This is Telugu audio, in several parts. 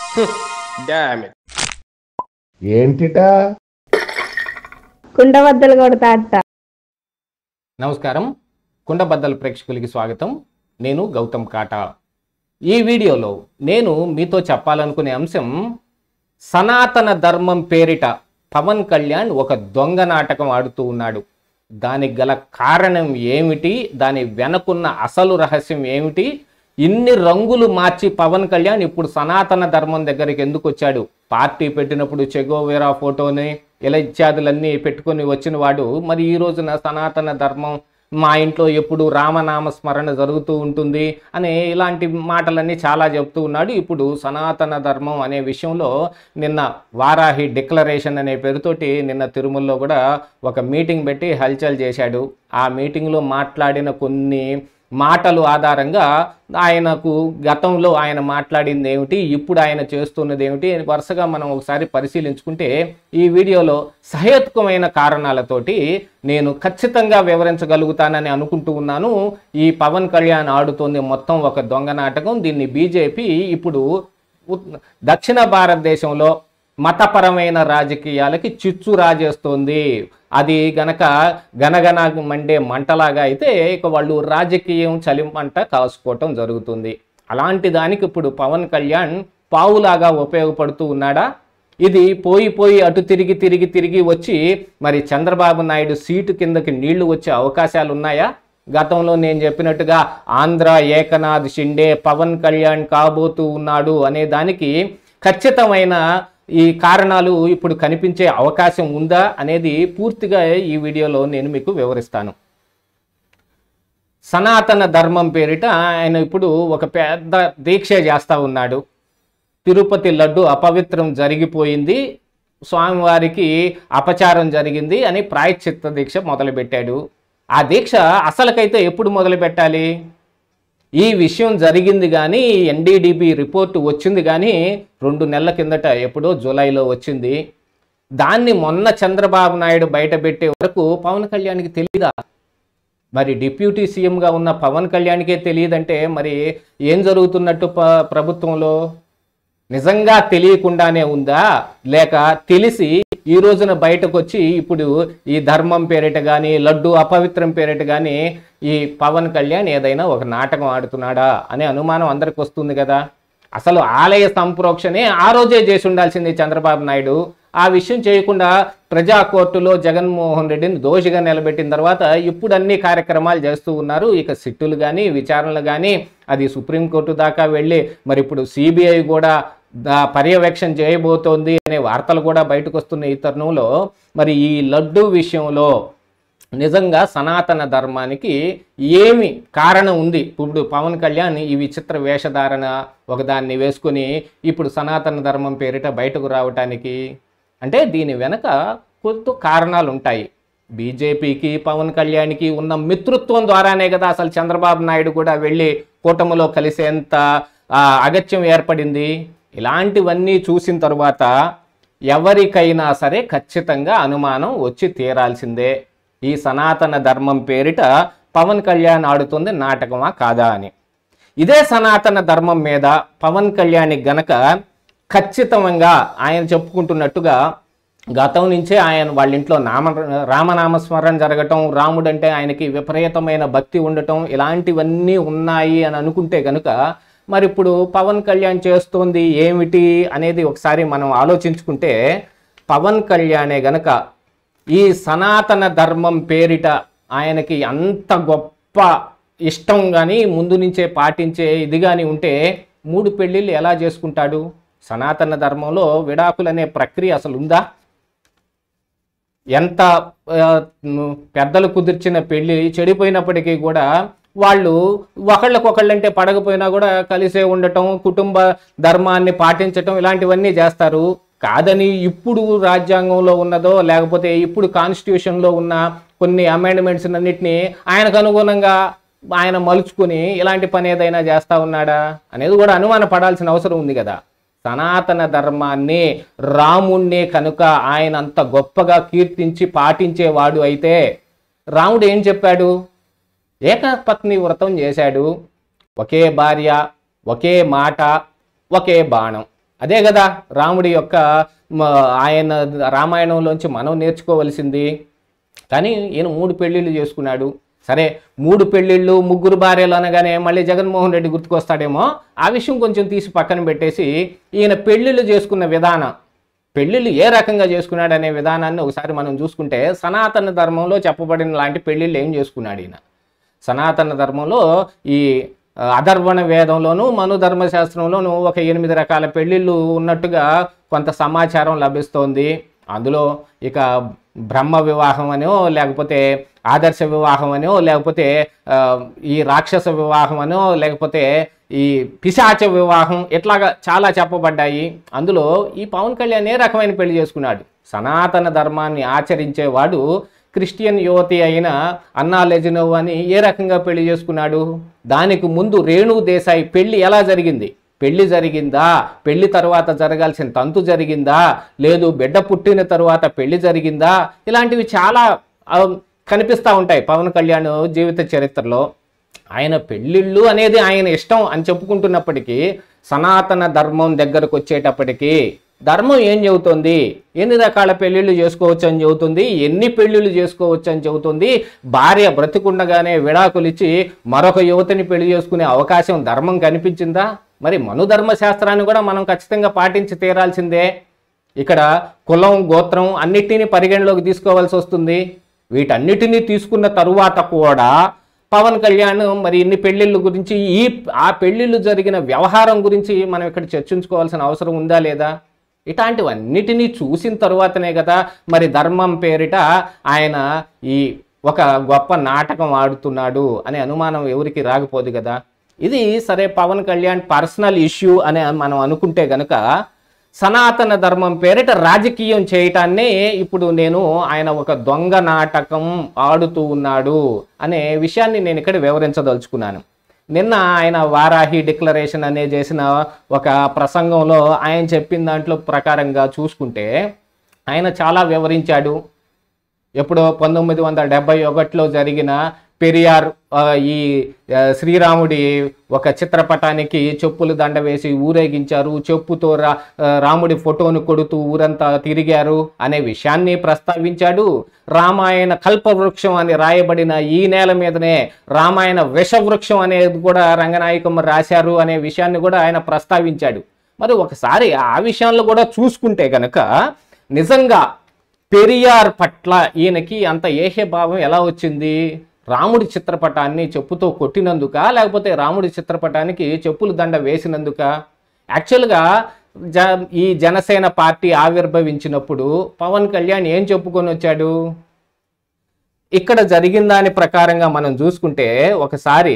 Damn it. ఏంటిటా కుండబద్దలు కొడతా అత్త. నమస్కారం, కుండబద్దల ప్రేక్షకులకి స్వాగతం. నేను గౌతమ్ కాటా. ఈ వీడియోలో నేను మీతో చెప్పాలనుకునే అంశం, సనాతన ధర్మం పేరిట పవన్ కళ్యాణ్ ఒక దొంగ నాటకం ఆడుతూ ఉన్నాడు. దానికి గల కారణం ఏమిటి, దాని వెనకున్న అసలు రహస్యం ఏమిటి, ఇన్ని రంగులు మార్చి పవన్ కళ్యాణ్ ఇప్పుడు సనాతన ధర్మం దగ్గరికి ఎందుకు వచ్చాడు? పార్టీ పెట్టినప్పుడు చెగోవేరా ఫోటోని ఇలా ఇత్యాదులన్నీ పెట్టుకొని వచ్చిన వాడు మరి ఈ రోజున సనాతన ధర్మం, మా ఇంట్లో ఎప్పుడు రామనామ స్మరణ జరుగుతూ ఉంటుంది అనే ఇలాంటి మాటలన్నీ చాలా చెప్తూ ఉన్నాడు. ఇప్పుడు సనాతన ధర్మం అనే విషయంలో నిన్న వారాహి డిక్లరేషన్ అనే పేరుతోటి నిన్న తిరుమలలో కూడా ఒక మీటింగ్ పెట్టి హల్చల్ చేశాడు. ఆ మీటింగ్లో మాట్లాడిన కొన్ని మాటలు ఆధారంగా ఆయనకు గతంలో ఆయన మాట్లాడింది ఏమిటి, ఇప్పుడు ఆయన చేస్తున్నది ఏమిటి వరుసగా మనం ఒకసారి పరిశీలించుకుంటే ఈ వీడియోలో సహేతుకమైన కారణాలతోటి నేను ఖచ్చితంగా వివరించగలుగుతానని అనుకుంటూ ఉన్నాను. ఈ పవన్ కళ్యాణ్ ఆడుతోంది మొత్తం ఒక దొంగ నాటకం. దీన్ని బీజేపీ ఇప్పుడు దక్షిణ భారతదేశంలో మతపరమైన రాజకీయాలకి చిచ్చు రాజేస్తోంది. అది గనక గనగన మండే మంటలాగా అయితే ఇక వాళ్ళు రాజకీయం చలిమంట కాసుకోవటం జరుగుతుంది. అలాంటి దానికి ఇప్పుడు పవన్ కళ్యాణ్ పావులాగా ఉపయోగపడుతూ ఉన్నాడా? ఇది పోయి అటు తిరిగి వచ్చి మరి చంద్రబాబు నాయుడు సీటు కిందకి నీళ్లు వచ్చే అవకాశాలు ఉన్నాయా? గతంలో నేను చెప్పినట్టుగా ఆంధ్ర ఏకనాథ్ షిండే పవన్ కళ్యాణ్ కాబోతూ ఉన్నాడు అనే దానికి ఖచ్చితమైన ఈ కారణాలు ఇప్పుడు కనిపించే అవకాశం ఉందా అనేది పూర్తిగా ఈ వీడియోలో నేను మీకు వివరిస్తాను. సనాతన ధర్మం పేరిట ఆయన ఇప్పుడు ఒక పెద్ద దీక్ష చేస్తూ ఉన్నాడు. తిరుపతి లడ్డు అపవిత్రం జరిగిపోయింది, స్వామివారికి అపచారం జరిగింది అని ప్రాయశ్చిత్త దీక్ష మొదలుపెట్టాడు. ఆ దీక్ష అసలుకైతే ఎప్పుడు మొదలు పెట్టాలి? ఈ విషయం జరిగింది కానీ ఎన్డీడీబీ రిపోర్టు వచ్చింది కానీ 2 నెలల కిందట, ఎప్పుడో జూలైలో వచ్చింది. దాన్ని మొన్న చంద్రబాబు నాయుడు బయటపెట్టే వరకు పవన్ కళ్యాణ్కి తెలీదా? మరి డిప్యూటీ సీఎంగా ఉన్న పవన్ కళ్యాణ్కే తెలియదంటే మరి ఏం జరుగుతున్నట్టు ప్రభుత్వంలో? నిజంగా తెలియకుండానే ఉందా, లేక తెలిసి ఈ రోజున బయటకు వచ్చి ఇప్పుడు ఈ ధర్మం పేరిట కానీ లడ్డు అపవిత్రం పేరిట కానీ ఈ పవన్ కళ్యాణ్ ఏదైనా ఒక నాటకం ఆడుతున్నాడా అనే అనుమానం అందరికి వస్తుంది కదా. అసలు ఆలయ సంప్రోక్షణే ఆ రోజే చేసి ఉండాల్సింది చంద్రబాబు నాయుడు. ఆ విషయం చేయకుండా ప్రజా కోర్టులో జగన్మోహన్ రెడ్డిని దోషిగా నిలబెట్టిన తర్వాత ఇప్పుడు అన్ని కార్యక్రమాలు చేస్తూ ఉన్నారు. ఇక సిట్టులు కానీ విచారణలు కానీ అది సుప్రీంకోర్టు దాకా వెళ్ళి మరి ఇప్పుడు సిబిఐ కూడా పర్యవేక్షణ చేయబోతోంది అనే వార్తలు కూడా బయటకు వస్తున్న ఈ తరుణంలో మరి ఈ లడ్డు విషయంలో నిజంగా సనాతన ధర్మానికి ఏమి కారణం ఉంది? ఇప్పుడు పవన్ కళ్యాణ్ ఈ విచిత్ర వేషధారణ ఒకదాన్ని వేసుకొని ఇప్పుడు సనాతన ధర్మం పేరిట బయటకు రావటానికి అంటే దీని వెనక కొంత కారణాలు ఉంటాయి. బీజేపీకి పవన్ కళ్యాణ్కి ఉన్న మిత్రత్వం ద్వారానే కదా అసలు చంద్రబాబు నాయుడు కూడా వెళ్ళి కూటమిలో కలిసేంత అగత్యం ఏర్పడింది. ఇలాంటివన్నీ చూసిన తర్వాత ఎవరికైనా సరే ఖచ్చితంగా అనుమానం వచ్చి తీరాల్సిందే, ఈ సనాతన ధర్మం పేరిట పవన్ కళ్యాణ్ ఆడుతుంది నాటకమా కాదా అని. ఇదే సనాతన ధర్మం మీద పవన్ కళ్యాణ్ గనక ఖచ్చితంగా ఆయన చెప్పుకుంటున్నట్టుగా గతం నుంచే ఆయన వాళ్ళ ఇంట్లో రామనామస్మరణ జరగటం, రాముడు అంటే ఆయనకి విపరీతమైన భక్తి ఉండటం, ఇలాంటివన్నీ ఉన్నాయి అని అనుకుంటే కనుక మరి ఇప్పుడు పవన్ కళ్యాణ్ చేస్తోంది ఏమిటి అనేది ఒకసారి మనం ఆలోచించుకుంటే, పవన్ కళ్యాణే గనక ఈ సనాతన ధర్మం పేరిట ఆయనకి అంత గొప్ప ఇష్టం కానీ ముందు నుంచే పాటించే ఇది కానీ ఉంటే 3 పెళ్ళిళ్ళు ఎలా చేసుకుంటాడు? సనాతన ధర్మంలో విడాకులు అనే ప్రక్రియ అసలు ఉందా? ఎంత పెద్దలు కుదిర్చిన పెళ్ళి చెడిపోయినప్పటికీ కూడా వాళ్ళు ఒకళ్ళకొకళ్ళంటే పడకపోయినా కూడా కలిసే ఉండటం, కుటుంబ ధర్మాన్ని పాటించటం ఇలాంటివన్నీ చేస్తారు. కాదని ఇప్పుడు రాజ్యాంగంలో ఉన్నదో లేకపోతే ఇప్పుడు కాన్స్టిట్యూషన్లో ఉన్న కొన్ని అమెండ్మెంట్స్ అన్నిటినీ ఆయనకు అనుగుణంగా ఆయన మలుచుకుని ఇలాంటి పని ఏదైనా చేస్తూ ఉన్నాడా అనేది కూడా అనుమానపడాల్సిన అవసరం ఉంది కదా. సనాతన ధర్మాన్ని రాముణ్ణి కనుక ఆయన అంత గొప్పగా కీర్తించి పాటించేవాడు అయితే రాముడు ఏం చెప్పాడు? ఏకపత్ని వ్రతం చేశాడు. ఒకే భార్య, ఒకే మాట, ఒకే బాణం. అదే కదా రాముడి యొక్క ఆయన రామాయణంలోంచి మనం నేర్చుకోవలసింది. కానీ ఈయన 3 పెళ్ళిళ్ళు చేసుకున్నాడు. సరే 3 పెళ్ళిళ్ళు 3 భార్యలు అనగానే మళ్ళీ జగన్మోహన్ రెడ్డి గుర్తుకొస్తాడేమో, ఆ విషయం కొంచెం తీసి పక్కన పెట్టేసి ఈయన పెళ్ళిళ్ళు చేసుకున్న విధానం, పెళ్ళిళ్ళు ఏ రకంగా చేసుకున్నాడు అనే విధానాన్ని ఒకసారి మనం చూసుకుంటే, సనాతన ధర్మంలో చెప్పబడిన లాంటి పెళ్ళిళ్ళు ఏం చేసుకున్నాడు ఈయన. సనాతన ధర్మంలో ఈ అధర్వణ వేదంలోను మను ధర్మశాస్త్రంలోను ఒక 8 రకాల పెళ్ళిళ్ళు ఉన్నట్టుగా కొంత సమాచారం లభిస్తోంది. అందులో ఇక బ్రహ్మ వివాహం అనో, లేకపోతే ఆదర్శ వివాహం అనో, లేకపోతే ఈ రాక్షస వివాహం అనో, లేకపోతే ఈ పిశాచ వివాహం, ఇట్లాగా చాలా చెప్పబడ్డాయి. అందులో ఈ పవన్ కళ్యాణ్ ఏ రకమైన పెళ్లి చేసుకున్నాడు? సనాతన ధర్మాన్ని ఆచరించేవాడు క్రిస్టియన్ యువతి అయిన అన్నా లెజినోవ్ అని ఏ రకంగా పెళ్లి చేసుకున్నాడు? దానికి ముందు రేణు దేశాయి పెళ్లి ఎలా జరిగింది? పెళ్లి జరిగిందా? పెళ్లి తర్వాత జరగాల్సిన తంతు జరిగిందా? లేదు బిడ్డ పుట్టిన తర్వాత పెళ్లి జరిగిందా? ఇలాంటివి చాలా కనిపిస్తూ ఉంటాయి పవన్ కళ్యాణ్ జీవిత చరిత్రలో. ఆయన పెళ్ళిళ్ళు అనేది ఆయన ఇష్టం అని చెప్పుకుంటున్నప్పటికీ, సనాతన ధర్మం దగ్గరకు వచ్చేటప్పటికీ ధర్మం ఏం చెబుతుంది? ఎన్ని రకాల పెళ్ళిళ్ళు చేసుకోవచ్చు అని చెబుతుంది, ఎన్ని పెళ్ళిళ్ళు చేసుకోవచ్చు అని చెబుతుంది. భార్య బ్రతికుండగానే విడాకులు ఇచ్చి మరొక యువతిని పెళ్లి చేసుకునే అవకాశం ధర్మం కనిపించిందా? మరి మను ధర్మశాస్త్రాన్ని కూడా మనం ఖచ్చితంగా పాటించి తీరాల్సిందే. ఇక్కడ కులం గోత్రం అన్నిటినీ పరిగణలోకి తీసుకోవాల్సి వస్తుంది. వీటన్నిటినీ తీసుకున్న తరువాత కూడా పవన్ కళ్యాణ్ మరి ఇన్ని పెళ్ళిళ్ళ గురించి, ఆ పెళ్ళిళ్ళు జరిగిన వ్యవహారం గురించి మనం ఇక్కడ చర్చించుకోవాల్సిన అవసరం ఉందా లేదా? ఇట్లాంటివన్నిటినీ చూసిన తరువాతనే కదా మరి ధర్మం పేరిట ఆయన ఈ ఒక గొప్ప నాటకం ఆడుతున్నాడు అనే అనుమానం ఎవరికి రాకపోదు కదా. ఇది సరే పవన్ కళ్యాణ్ పర్సనల్ ఇష్యూ అని మనం అనుకుంటే గనుక, సనాతన ధర్మం పేరిట రాజకీయం చేయటాన్ని ఇప్పుడు నేను ఆయన ఒక దొంగ నాటకం ఆడుతూ ఉన్నాడు అనే విషయాన్ని నేను ఇక్కడ వివరించదలుచుకున్నాను. నిన్న ఆయన వారాహి డిక్లరేషన్ అనే చేసిన ఒక ప్రసంగంలో ఆయన చెప్పిన దాంట్లో ప్రకారంగా చూసుకుంటే ఆయన చాలా వివరించాడు. ఎప్పుడో 1971లో జరిగిన పెరియార్ ఈ శ్రీరాముడి ఒక చిత్రపటానికి చెప్పులు దండ వేసి ఊరేగించారు, చెప్పుతో రాముడి ఫోటోను కొడుతూ ఊరంతా తిరిగారు అనే విషయాన్ని ప్రస్తావించాడు. రామాయణ కల్పవృక్షం అని రాయబడిన ఈ నేల మీదనే రామాయణ విషవృక్షం అనేది కూడా రంగనాయకమ్మ రాశారు అనే విషయాన్ని కూడా ఆయన ప్రస్తావించాడు. మరి ఒకసారి ఆ విషయాల్లో కూడా చూసుకుంటే కనుక నిజంగా పెరియార్ పట్ల ఈయనకి అంత ఏహ్యభావం ఎలా వచ్చింది? రాముడి చిత్రపటాన్ని చెప్పుతో కొట్టినందుక, లేకపోతే రాముడి చిత్రపటానికి చెప్పులు దండ వేసినందుక? యాక్చువల్గా ఈ జనసేన పార్టీ ఆవిర్భవించినప్పుడు పవన్ కళ్యాణ్ ఏం చెప్పుకొని వచ్చాడు? ఇక్కడ జరిగిన దాని ప్రకారంగా మనం చూసుకుంటే ఒకసారి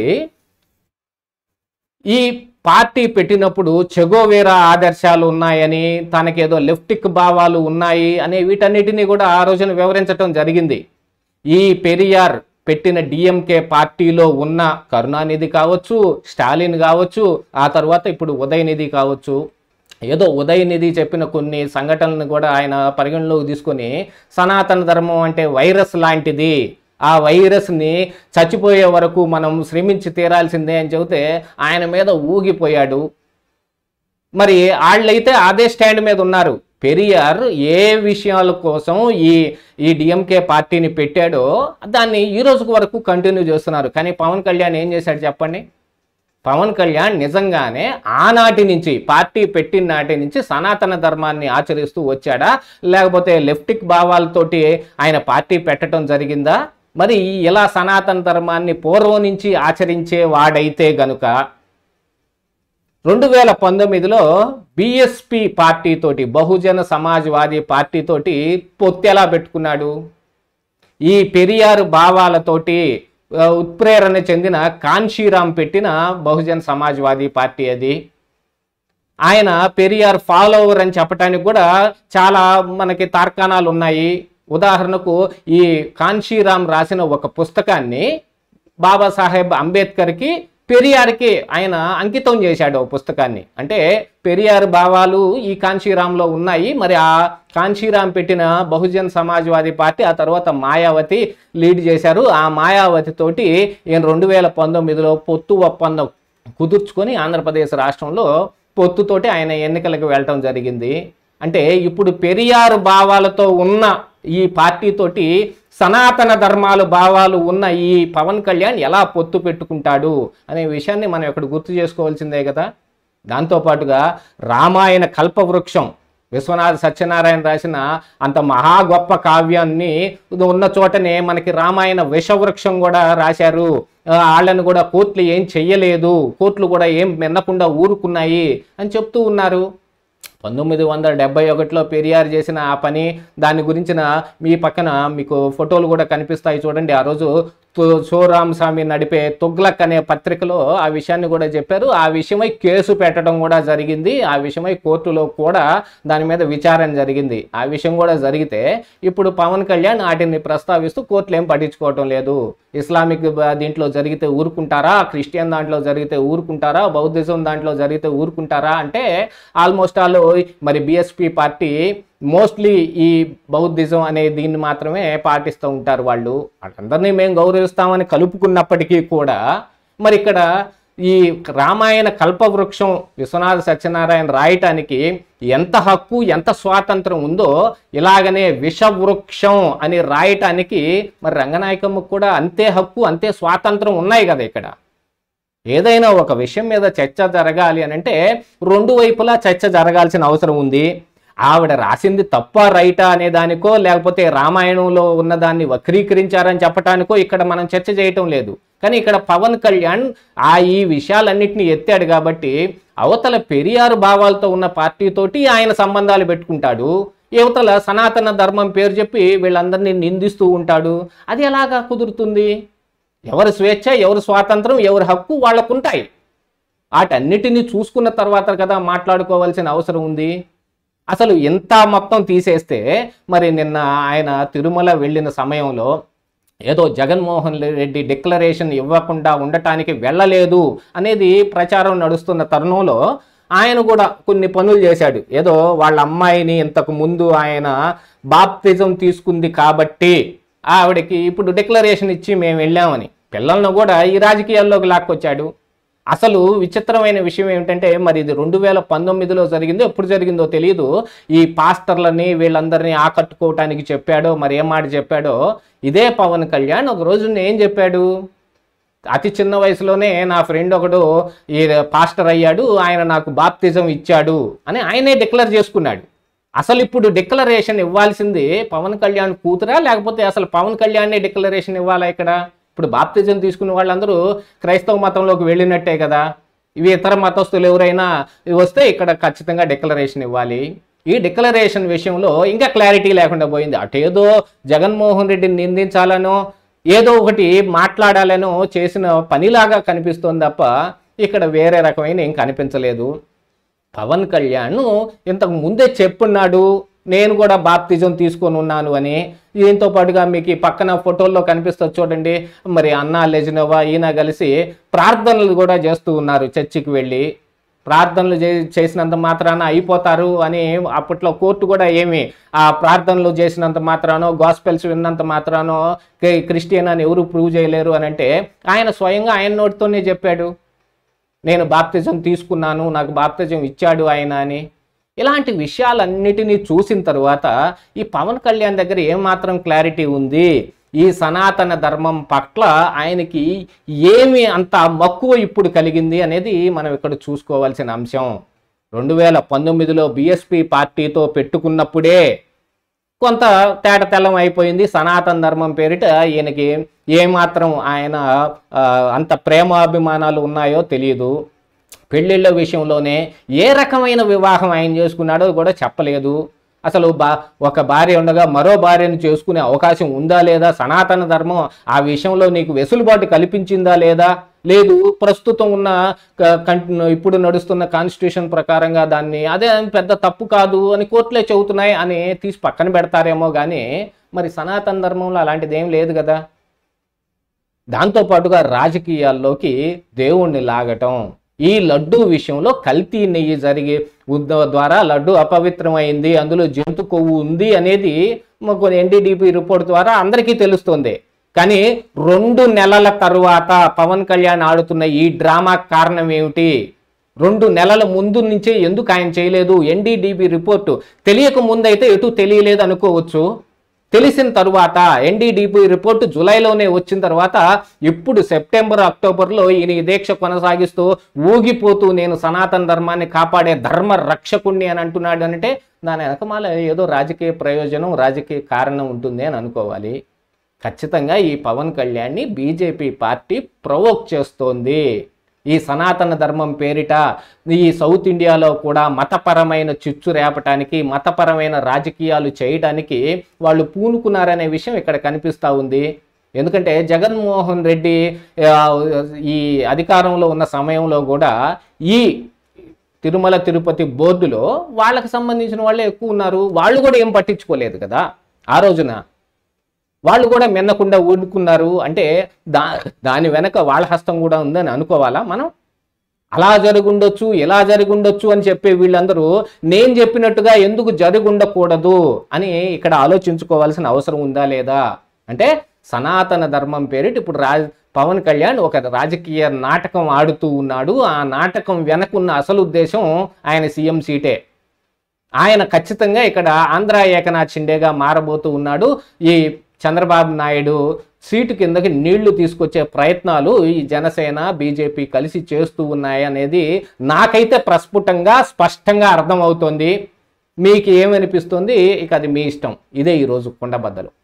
ఈ పార్టీ పెట్టినప్పుడు చెగోవేరా ఆదర్శాలు ఉన్నాయని, తనకేదో లెఫ్టిక్ భావాలు ఉన్నాయి అనే వీటన్నిటినీ కూడా ఆ రోజున వివరించడం జరిగింది. ఈ పెరియార్ పెట్టిన డిఎంకే పార్టీలో ఉన్న కరుణానిధి కావచ్చు, స్టాలిన్ కావచ్చు, ఆ తర్వాత ఇప్పుడు ఉదయనిధి కావచ్చు, ఏదో ఉదయనిధి చెప్పిన కొన్ని సంఘటనలను కూడా ఆయన పరిగణలోకి తీసుకొని సనాతన ధర్మం అంటే వైరస్ లాంటిది, ఆ వైరస్ని చచ్చిపోయే వరకు మనం శ్రమించి తీరాల్సిందే అని చెబితే ఆయన మీద ఊగిపోయాడు. మరి వాళ్ళైతే అదే స్టాండ్ మీద ఉన్నారు. పెరియార్ ఏ విషయాల కోసం ఈ డిఎంకే పార్టీని పెట్టాడో దాన్ని ఈ రోజు వరకు కంటిన్యూ చేస్తున్నారు. కానీ పవన్ కళ్యాణ్ ఏం చేశాడు చెప్పండి? పవన్ కళ్యాణ్ నిజంగానే ఆనాటి నుంచి, పార్టీ పెట్టిన నాటి నుంచి సనాతన ధర్మాన్ని ఆచరిస్తూ వచ్చాడా, లేకపోతే లెఫ్టిక్ భావాలతోటి ఆయన పార్టీ పెట్టడం జరిగిందా? మరి ఇలా సనాతన ధర్మాన్ని పూర్వం నుంచి ఆచరించే వాడైతే గనుక 2019లో బిఎస్పి పార్టీతోటి, బహుజన సమాజ్వాదీ పార్టీతోటి పొత్తు ఎలా పెట్టుకున్నాడు? ఈ పెరియార్ భావాలతోటి ఉత్ప్రేరణ చెందిన కాన్షీరామ్ పెట్టిన బహుజన్ సమాజ్వాదీ పార్టీ అది. ఆయన పెరియార్ ఫాలోవర్ అని చెప్పడానికి కూడా చాలా మనకి తార్కాణాలు ఉన్నాయి. ఉదాహరణకు ఈ కాన్షీరామ్ రాసిన ఒక పుస్తకాన్ని బాబాసాహెబ్ అంబేద్కర్కి, పెరియార్కి ఆయన అంకితం చేశాడు ఆ పుస్తకాన్ని. అంటే పెరియార్ భావాలు ఈ కాన్షీరామ్లో ఉన్నాయి. మరి ఆ కాన్షీరామ్ పెట్టిన బహుజన్ సమాజ్వాదీ పార్టీ ఆ తర్వాత మాయావతి లీడ్ చేశారు. ఆ మాయావతి తోటి ఈయన 2019లో పొత్తు ఒప్పందం కుదుర్చుకొని ఆంధ్రప్రదేశ్ రాష్ట్రంలో పొత్తుతోటి ఆయన ఎన్నికలకు వెళ్ళటం జరిగింది. అంటే ఇప్పుడు పెరియారు భావాలతో ఉన్న ఈ పార్టీతోటి సనాతన ధర్మాలు భావాలు ఉన్న ఈ పవన్ కళ్యాణ్ ఎలా పొత్తు పెట్టుకుంటాడు అనే విషయాన్ని మనం ఇక్కడ గుర్తు చేసుకోవాల్సిందే కదా. దాంతోపాటుగా రామాయణ కల్పవృక్షం విశ్వనాథ సత్యనారాయణ రాసిన అంత మహా గొప్ప కావ్యాన్ని ఉన్న చోటనే మనకి రామాయణ విషవృక్షం కూడా రాశారు. వాళ్ళని కూడా కోర్టులు ఏం చెయ్యలేదు, కోర్టులు కూడా ఏం వినకుండా ఊరుకున్నాయి అని చెప్తూ ఉన్నారు. 1971లో పెరియార్ చేసిన ఆ పని, దాని గురించిన మీ పక్కన మీకు ఫోటోలు కూడా కనిపిస్తాయి చూడండి. ఆ రోజు శివరామస్వామి నడిపే తుగ్లక్ అనే పత్రికలో ఆ విషయాన్ని కూడా చెప్పారు. ఆ విషయమై కేసు పెట్టడం కూడా జరిగింది. ఆ విషయమై కోర్టులో కూడా దాని మీద విచారణ జరిగింది. ఆ విషయం కూడా జరిగితే ఇప్పుడు పవన్ కళ్యాణ్ వాటిని ప్రస్తావిస్తూ కోర్టులు ఏం పట్టించుకోవటం లేదు. ఇస్లామిక్ దీంట్లో జరిగితే ఊరుకుంటారా, క్రిస్టియన్ దాంట్లో జరిగితే ఊరుకుంటారా, బౌద్ధిజం దాంట్లో జరిగితే ఊరుకుంటారా అంటే ఆల్మోస్ట్ ఆల్ మరి బిఎస్పి పార్టీ మోస్ట్లీ ఈ బౌద్ధిజం అనే దీన్ని మాత్రమే పాటిస్తూ ఉంటారు. వాళ్ళందరినీ మేము గౌరవిస్తామని కలుపుకున్నప్పటికీ కూడా మరి ఇక్కడ ఈ రామాయణ కల్పవృక్షం విశ్వనాథ సత్యనారాయణ రాయటానికి ఎంత హక్కు ఎంత స్వాతంత్రం ఉందో ఇలాగనే విషవృక్షం అని రాయటానికి మరి రంగనాయకమ్మకు కూడా అంతే హక్కు అంతే స్వాతంత్రం ఉన్నాయి కదా. ఇక్కడ ఏదైనా ఒక విషయం మీద చర్చ జరగాలి అని అంటే రెండు వైపులా చర్చ జరగాల్సిన అవసరం ఉంది. ఆవిడ రాసింది తప్ప రైటా అనే దానికో లేకపోతే రామాయణంలో ఉన్నదాన్ని వక్రీకరించారని చెప్పటానికో ఇక్కడ మనం చర్చ చేయటం లేదు. కానీ ఇక్కడ పవన్ కళ్యాణ్ ఈ విషయాలన్నింటినీ ఎత్తాడు కాబట్టి అవతల పెరియారు భావాలతో ఉన్న పార్టీతోటి ఆయన సంబంధాలు పెట్టుకుంటాడు, యువతల సనాతన ధర్మం పేరు చెప్పి వీళ్ళందరినీ నిందిస్తూ ఉంటాడు. అది ఎలాగా కుదురుతుంది? ఎవరి స్వేచ్ఛ, ఎవరి స్వాతంత్రం, ఎవరి హక్కు వాళ్ళకుంటాయి. వాటన్నిటినీ చూసుకున్న తర్వాత కదా మాట్లాడుకోవాల్సిన అవసరం ఉంది. అసలు ఎంత మొత్తం తీసేస్తే మరి నిన్న ఆయన తిరుమల వెళ్ళిన సమయంలో ఏదో జగన్మోహన్ రెడ్డి డిక్లరేషన్ ఇవ్వకుండా ఉండటానికి వెళ్ళలేదు అనేది ప్రచారం నడుస్తున్న తరుణంలో ఆయన కూడా కొన్ని పనులు చేశాడు. ఏదో వాళ్ళ అమ్మాయిని ఇంతకు ముందు ఆయన బాప్తిజం తీసుకుంది కాబట్టి ఆవిడకి ఇప్పుడు డిక్లరేషన్ ఇచ్చి మేము వెళ్ళామని పిల్లలను కూడా ఈ రాజకీయాల్లోకి లాక్కొచ్చాడు. అసలు విచిత్రమైన విషయం ఏమిటంటే మరి ఇది 2019లో జరిగిందో ఎప్పుడు జరిగిందో తెలియదు. ఈ పాస్టర్లని వీళ్ళందరినీ ఆకట్టుకోవటానికి చెప్పాడో మరి ఏం మాట చెప్పాడో ఇదే పవన్ కళ్యాణ్ ఒక రోజు ఏం చెప్పాడు, అతి చిన్న వయసులోనే నా ఫ్రెండ్ ఒకడు ఈ పాస్టర్ అయ్యాడు, ఆయన నాకు బాప్తిజం ఇచ్చాడు అని ఆయనే డిక్లేర్ చేసుకున్నాడు. అసలు ఇప్పుడు డిక్లరేషన్ ఇవ్వాల్సింది పవన్ కళ్యాణ్ కూతురా లేకపోతే అసలు పవన్ కళ్యాణ్నే డిక్లరేషన్ ఇవ్వాలా? ఇక్కడ ఇప్పుడు బాప్తిజం తీసుకున్న వాళ్ళందరూ క్రైస్తవ మతంలోకి వెళ్ళినట్టే కదా. ఇవి ఇతర మతస్థులు ఎవరైనా వస్తే ఇక్కడ ఖచ్చితంగా డిక్లరేషన్ ఇవ్వాలి. ఈ డిక్లరేషన్ విషయంలో ఇంకా క్లారిటీ లేకుండా పోయింది. అటేదో జగన్మోహన్ రెడ్డిని నిందించాలనో ఏదో ఒకటి మాట్లాడాలనో చేసిన పనిలాగా కనిపిస్తోంది తప్ప ఇక్కడ వేరే రకమైన ఏం కనిపించలేదు. పవన్ కళ్యాణ్ ఇంతకు ముందే చెప్పున్నాడు నేను కూడా బాప్తిజం తీసుకొని ఉన్నాను అని. దీంతో పాటుగా మీకు పక్కన ఫోటోల్లో కనిపిస్తుంది చూడండి, మరి అన్నా లెజినోవా ఈయన కలిసి ప్రార్థనలు కూడా చేస్తూ ఉన్నారు. చర్చికి వెళ్ళి ప్రార్థనలు చేసినంత మాత్రాన అయిపోతారు అని అప్పట్లో కోర్టు కూడా ఏమి ఆ ప్రార్థనలు చేసినంత మాత్రానో గాస్పెల్స్ విన్నంత మాత్రానో క్రిస్టియన్ అని ఎవరు ప్రూవ్ చేయలేరు అని అంటే ఆయన స్వయంగా ఆయన నోటితోనే చెప్పాడు నేను బాప్తిజం తీసుకున్నాను, నాకు బాప్తిజం ఇచ్చాడు ఆయన అని. ఇలాంటి విషయాలన్నిటినీ చూసిన తర్వాత ఈ పవన్ కళ్యాణ్ దగ్గర ఏమాత్రం క్లారిటీ ఉంది, ఈ సనాతన ధర్మం పట్ల ఆయనకి ఏమి అంత మక్కువ ఇప్పుడు కలిగింది అనేది మనం ఇక్కడ చూసుకోవాల్సిన అంశం. 2019లో బిఎస్పి పార్టీతో పెట్టుకున్నప్పుడే కొంత తేటతెల్లం అయిపోయింది. సనాతన ధర్మం పేరిట ఈయనకి ఏమాత్రం ఆయన అంత ప్రేమాభిమానాలు ఉన్నాయో తెలియదు. పెళ్ళిళ్ళ విషయంలోనే ఏ రకమైన వివాహం ఆయన చేసుకున్నాడో కూడా చెప్పలేదు. అసలు ఒక భార్య ఉండగా మరో భార్యను చేసుకునే అవకాశం ఉందా లేదా, సనాతన ధర్మం ఆ విషయంలో నీకు వెసులుబాటు కల్పించిందా లేదా, లేదు ప్రస్తుతం ఉన్న ఇప్పుడు నడుస్తున్న కాన్స్టిట్యూషన్ ప్రకారంగా దాన్ని అదే పెద్ద తప్పు కాదు అని కోర్టులే చెబుతున్నాయి అని తీసి పక్కన పెడతారేమో కానీ మరి సనాతన ధర్మంలో అలాంటిది ఏం లేదు కదా. దాంతోపాటుగా రాజకీయాల్లోకి దేవుణ్ణి లాగటం, ఈ లడ్డు విషయంలో కల్తీ నెయ్యి జరిగే ద్వారా లడ్డు అపవిత్రమైంది, అందులో జంతు కొవ్వు ఉంది అనేది మాకు ఎన్డీడీపీ రిపోర్ట్ ద్వారా అందరికీ తెలుస్తుంది. కానీ 2 నెలల తరువాత పవన్ కళ్యాణ్ ఆడుతున్న ఈ డ్రామా కారణం ఏమిటి? 2 నెలల ముందు నుంచే ఎందుకు ఆయన చేయలేదు? ఎన్డీడీబీ రిపోర్టు తెలియక ముందైతే ఎటు తెలియలేదు అనుకోవచ్చు. తెలిసిన తరువాత ఎన్డీడీబీ రిపోర్టు జూలైలోనే వచ్చిన తర్వాత ఇప్పుడు సెప్టెంబర్ అక్టోబర్లో ఈయన ఈ దీక్ష కొనసాగిస్తూ ఊగిపోతూ నేను సనాతన ధర్మాన్ని కాపాడే ధర్మ రక్షకుణ్ణి అని అంటున్నాడు అంటే దాని వెనకమాల ఏదో రాజకీయ ప్రయోజనం, రాజకీయ కారణం ఉంటుంది అని అనుకోవాలి. ఖచ్చితంగా ఈ పవన్ కళ్యాణ్ని బీజేపీ పార్టీ ప్రొవోక్ చేస్తోంది. ఈ సనాతన ధర్మం పేరిట ఈ సౌత్ ఇండియాలో కూడా మతపరమైన చిచ్చు రేపటానికి, మతపరమైన రాజకీయాలు చేయడానికి వాళ్ళు పూనుకున్నారనే విషయం ఇక్కడ కనిపిస్తూ ఉంది. ఎందుకంటే జగన్మోహన్ రెడ్డి ఈ అధికారంలో ఉన్న సమయంలో కూడా ఈ తిరుమల తిరుపతి బోర్డులో వాళ్ళకి సంబంధించిన వాళ్ళే ఎక్కువ ఉన్నారు. వాళ్ళు కూడా ఏం పట్టించుకోలేదు కదా ఆ రోజున. వాళ్ళు కూడా మిన్నకుండా ఊరుకున్నారు అంటే దాని వెనక వాళ్ళ హస్తం కూడా ఉందని అనుకోవాలా మనం? అలా జరుగుండొచ్చు, ఇలా జరుగుండొచ్చు అని చెప్పే వీళ్ళందరూ నేను చెప్పినట్టుగా ఎందుకు జరుగుండకూడదు అని ఇక్కడ ఆలోచించుకోవాల్సిన అవసరం ఉందా లేదా? అంటే సనాతన ధర్మం పేరిట ఇప్పుడు పవన్ కళ్యాణ్ ఒక రాజకీయ నాటకం ఆడుతూ ఉన్నాడు. ఆ నాటకం వెనకున్న అసలు ఉద్దేశం ఆయన సీఎం సీటే. ఆయన ఖచ్చితంగా ఇక్కడ ఆంధ్ర ఏకనాథ్ షిండేగా మారబోతూ ఉన్నాడు. ఈ చంద్రబాబు నాయుడు సీటు కిందకి నీళ్లు తీసుకొచ్చే ప్రయత్నాలు ఈ జనసేన బీజేపీ కలిసి చేస్తూ ఉన్నాయి అనేది నాకైతే ప్రస్ఫుటంగా స్పష్టంగా అర్థమవుతోంది. మీకు ఏమనిపిస్తుంది? ఇక అది మీ ఇష్టం. ఇదే ఈరోజు కుండబద్దలు.